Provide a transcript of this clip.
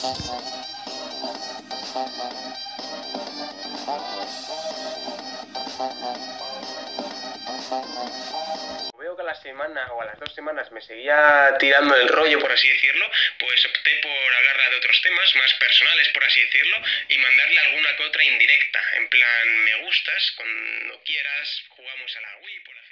Veo que a la semana o a las 2 semanas me seguía tirando el rollo, por así decirlo, pues opté por hablarle de otros temas más personales, por así decirlo, y mandarle alguna que otra indirecta, en plan, me gustas, cuando quieras, jugamos a la Wii, por